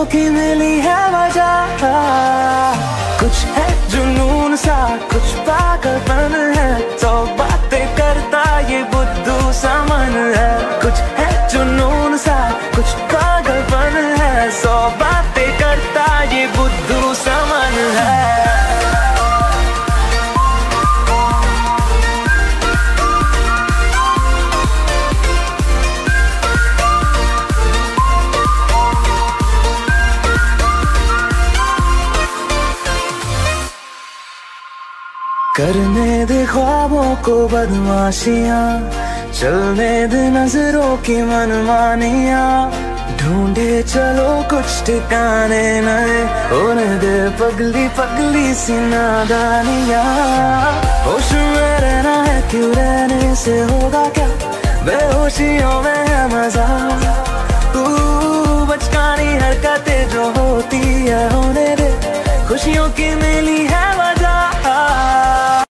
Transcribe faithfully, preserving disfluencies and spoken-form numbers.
खुशियों की मिली है वजह। कुछ है जुनून सा, कुछ पागलपन है, सौ बातें करता ये बुद्धू सा मन है। कुछ है जुनून सा, कुछ पागलपन है, सौ बातें करता ये बुद्धू सा मन है। करने दे ख्वाबों को बदमाशियां, चलने दे नजरों की मनमानियां, ढूंढे चलो कुछ ठिकाने नए, होने दे पगली पगली सी नादानियां। होश में रहना है क्यों, रहने से होगा क्या, बेहोशियों में है मजा। तू बचकानी हरकतें जो होती है होने दे, खुशियों की मिली है